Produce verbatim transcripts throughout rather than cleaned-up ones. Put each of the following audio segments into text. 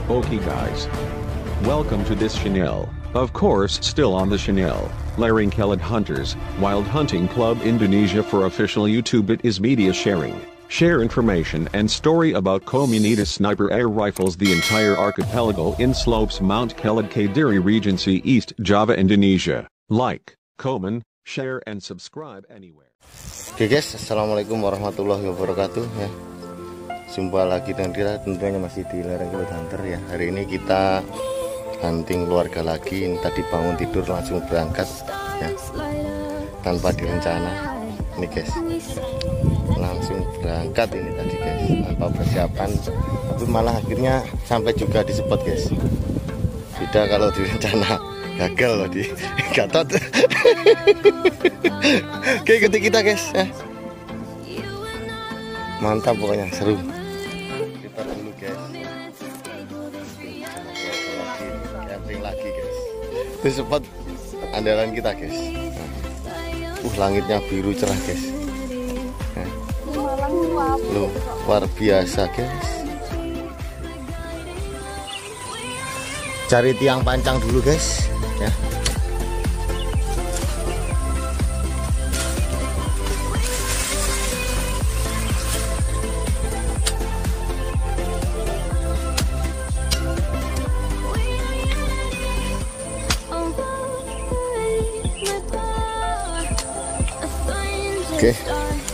Okay guys, welcome to this channel. Of course still on the channel, Laring Kelad Hunters, Wild Hunting Club Indonesia for official YouTube. It is media sharing. Share information and story about Komunita sniper air rifles, the entire archipelago in slopes Mount Kelad Kadiri Regency, East Java, Indonesia. Like, comment, share and subscribe anywhere. Oke guys, assalamualaikum warahmatullahi wabarakatuh ya. Jumpa lagi dengan kita tentunya masih di Laring Kelad Hunter ya. Hari ini kita hunting keluarga lagi. Ini tadi bangun tidur langsung berangkat ya, tanpa direncana. Ini guys, langsung berangkat ini tadi guys, tanpa persiapan. Tapi malah akhirnya sampai juga di spot guys. Beda kalau direncana, gagal loh di Gatot. Oke, ikuti kita guys ya. Mantap pokoknya, seru. Kita dulu guys, camping lagi guys. Itu spot andalan kita guys. Uh, langitnya biru cerah guys. Nah. Loh, luar biasa guys. Cari tiang pancang dulu guys ya. Oke. Okay.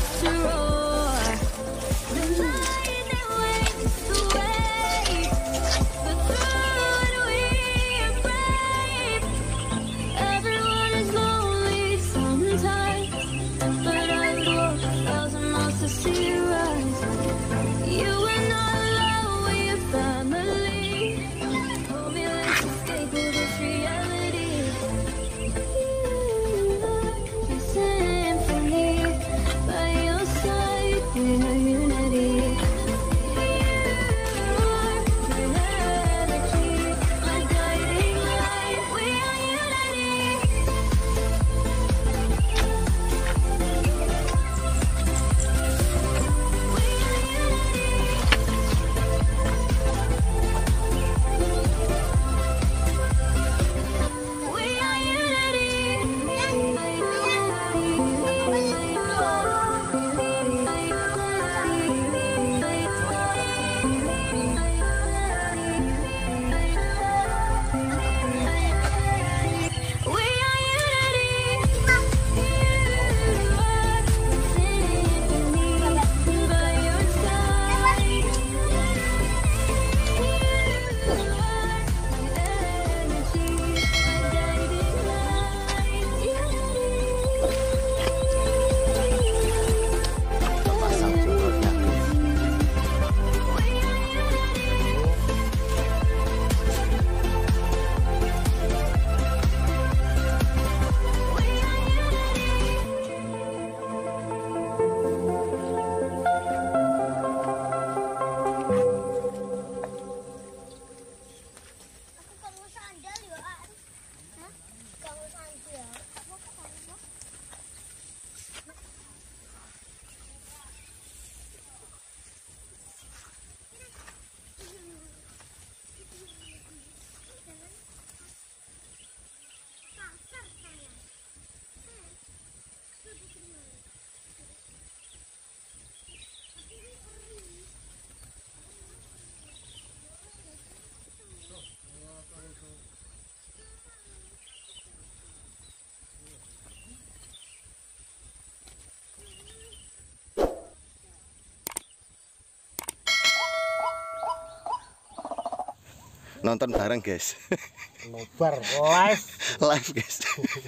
Nonton bareng guys. Nobar live live guys.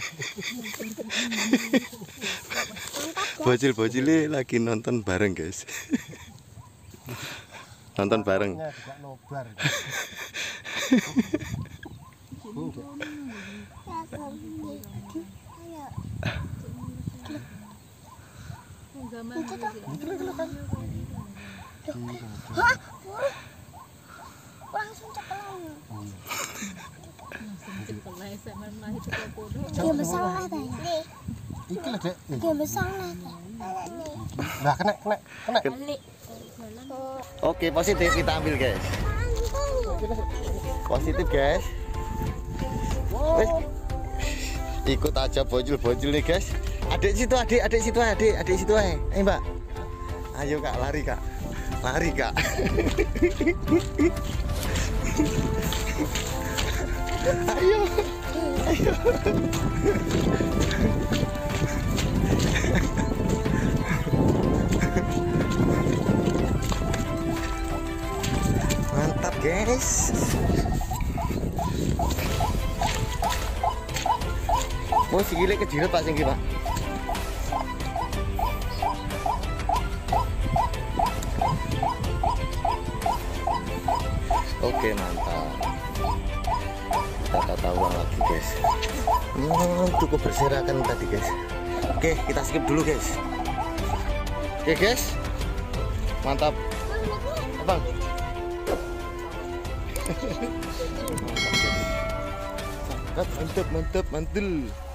Bocil-bocil lagi nonton bareng guys. Nonton bareng. Nobar. Langsung cepelan. Dia besar lah tanya. Iki lah dek. Dia besar lah. Nah kena kena kena. Oke, positif kita ambil guys. Positif guys. Wes. Ikut aja bocil-bocil nih guys. Adik situ, adik, adik situ, adik, adik situ aja. Ayo mbak. Ayo kak, lari kak. Lari kak. Ayo. Ayo. Mantap guys. Mau si gile kecil pak singgi pak. Oke mantap. Kita tata ulang lagi guys. Hmm, cukup berserakan tadi guys. Oke kita skip dulu guys. Oke guys. Mantap. Abang. Mantap mantap mantul.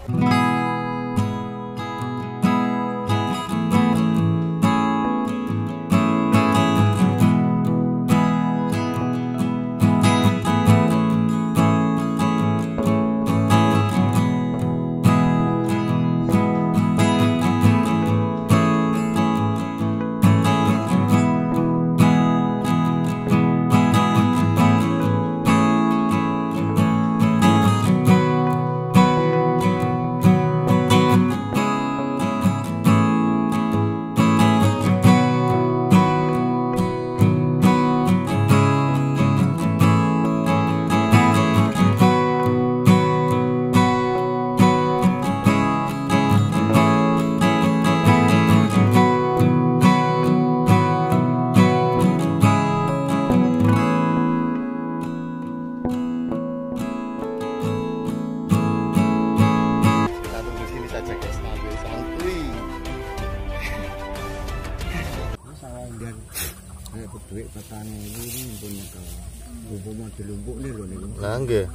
duit petani ini punya ke bubuk mau dilumpuk nih loh nih. Lah nggih.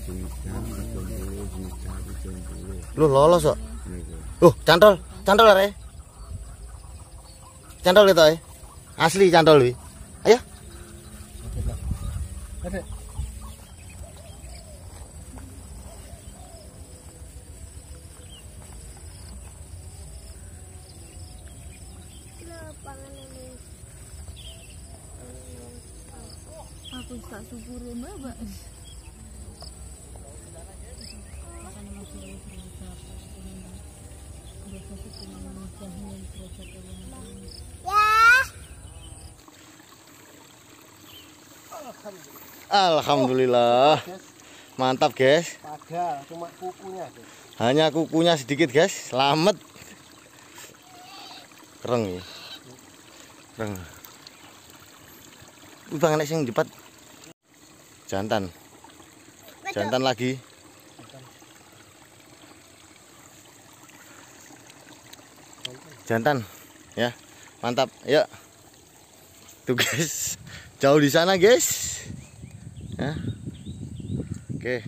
Lu Lu lolos kok. Uh, cantol, cantol are. Cantol itu eh. Asli cantol wi. Ayo. ada. Aku tak syukurin mbak. Alhamdulillah. Mantap, guys. Padahal cuma kukunya, guys. Hanya kukunya sedikit, guys. Selamat. Kereng ya. Kereng. Wih, bang nek sing cepat. Jantan. Jantan lagi. Jantan. Ya. Mantap. Yuk. Tuh, guys. Jauh di sana, guys. Ya. Oke.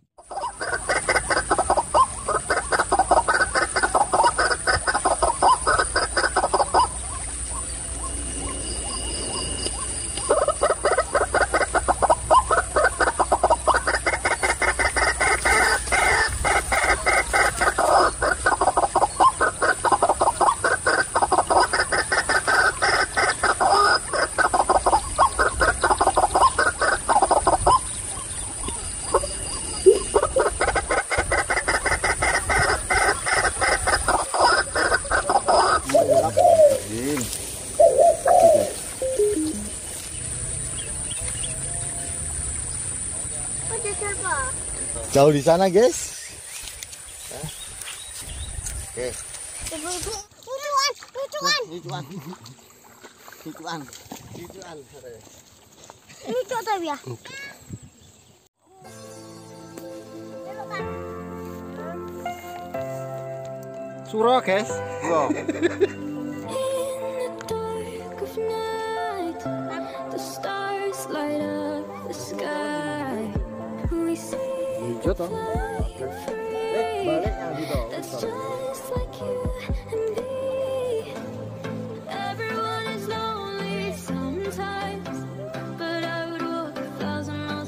Jauh di sana, guys. Oke. Lucuan, lucuan. Lucuan. Lucuan. Lucuan. Lucu tapi ya. Suro, guys. Wow. Lucu toh. Eh, balik lagi toh. Everyone is lonely sometimes, but I would walk a thousand miles.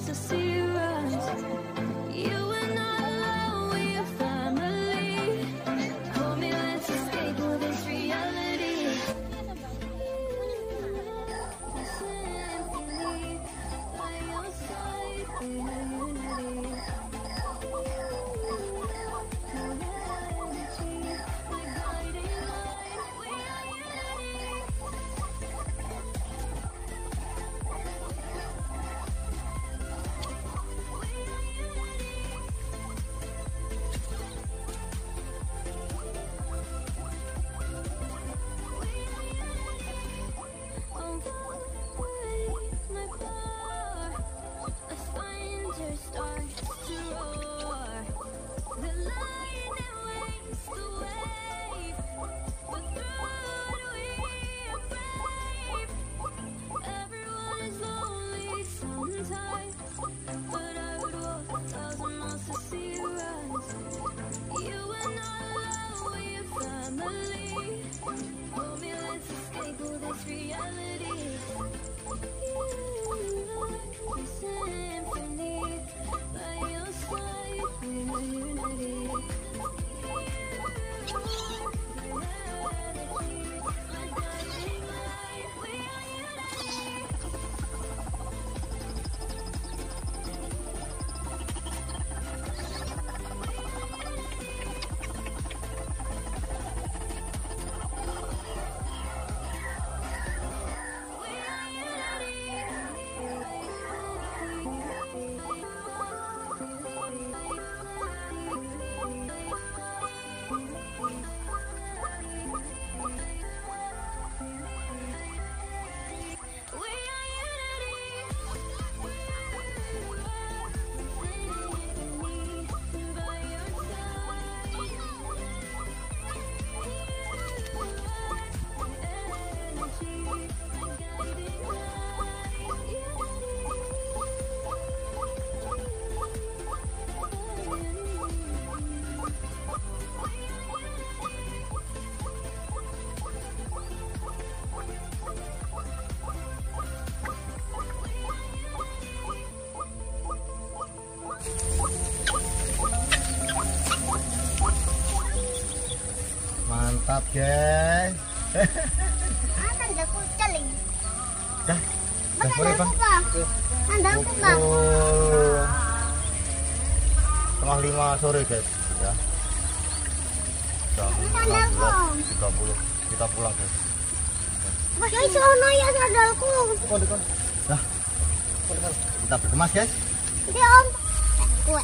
guys. Ah, tanda kucel ini. Dah. Dah Tanda sore, Bang. kucel. Tanda kucel. Pukul setengah lima sore guys ya. Jam enam belas tiga puluh kita pulang guys. Mas sono ya sandalku. Dekon dekon. Dah. Kita berkemas guys. Ya om. Kue.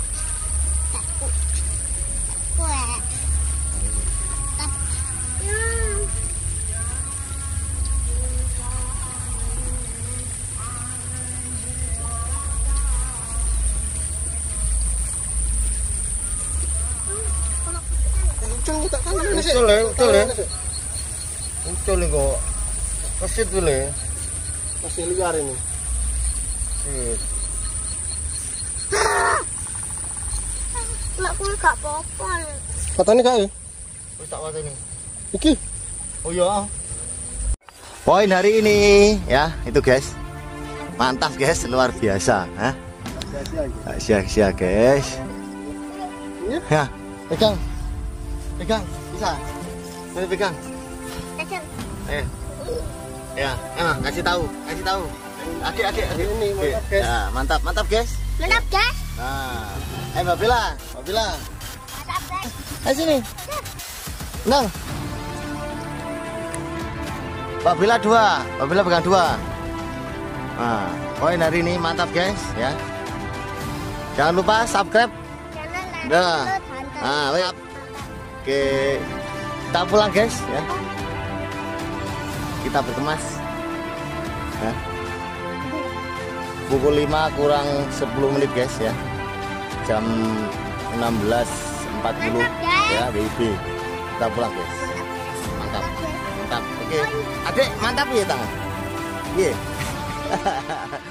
Kue. Ucul ya, ucul ya. Ucul nih kok. Kesit dulu ya. Masih liar ini. Kesit. Mak kue gak apa-apa. Katanya kak ya? Wis tak wae ini. Iki. Oh iya. Poin hari ini ya, itu guys. Mantap guys, luar biasa, ha? Sia-sia guys. Ya, pegang. Pegang, bisa. Boleh pegang. Kecil. Eh. Ya, ah, kasih tahu, kasih tahu. Adik, adik, adik. Ini mantap guys. Ya, mantap, mantap guys. Mantap guys. Nah, eh Mbak Bila, Mbak Bila. Mantap guys. Eh sini. Nang. Mbak Bila dua, Mbak Bila pegang dua. Nah, poin hari ini mantap guys ya. Jangan lupa subscribe. Jangan lari. Dah. Tante. Ah, wait. Oke, kita pulang guys ya. Kita berkemas. Ya. Pukul lima kurang sepuluh menit guys ya. Jam enam belas empat puluh ya W I B. Kita pulang guys. Mantap. Mantap. Oke. Adik, mantap ya tangan. Iya.